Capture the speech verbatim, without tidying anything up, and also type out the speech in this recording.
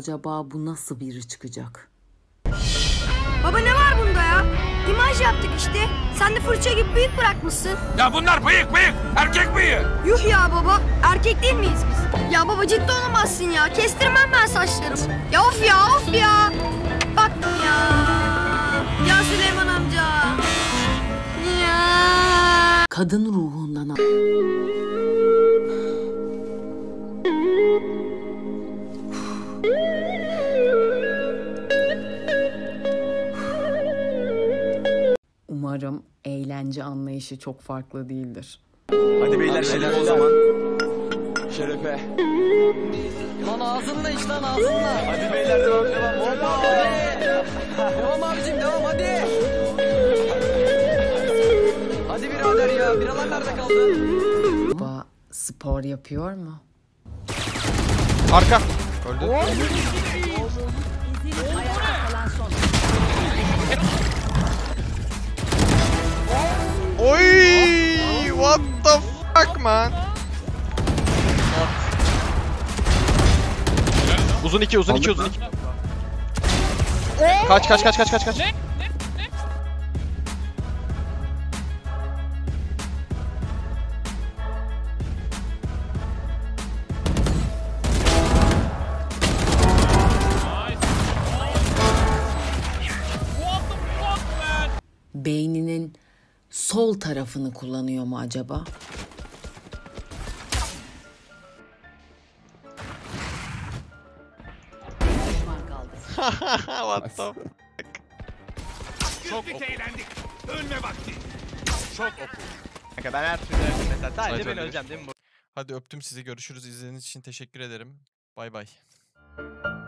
Acaba bu nasıl biri çıkacak? Baba ne var bunda ya? İmaj yaptık işte. Sen de fırça gibi bıyık bırakmışsın. Ya bunlar bıyık bıyık. Erkek bıyığı. Yuh ya baba. Erkek değil miyiz biz? Ya baba ciddi olamazsın ya. Kestirmem ben saçlarımı. Ya of ya of ya. Bak ya. Ya Süleyman amca. Ya. Kadın ruhundan al. Umarım eğlence anlayışı çok farklı değildir. Hadi beyler şerefe o zaman. Şerefe. Lan ağzınla iç lan ağzınla. Hadi beyler devam devam. Hoppa hadi. Devam abicim devam hadi. Hadi birader ya. Biralar nerede kaldı? Baba spor yapıyor mu? Arka. Öldü. Oy! What the fuck man? Uzun iki, uzun iki, uzun iki. Kaç kaç kaç kaç kaç kaç. Beyninin sol tarafını kullanıyor mu acaba? What the fuck? Çok eğlendik. Ölme vakti. Çok oku. Kanka ben her türlü öldüm mesela. Sadece Sadece ben öldürür. öleceğim değil mi bu? Hadi öptüm sizi. Görüşürüz. İzlediğiniz için teşekkür ederim. Bay bay.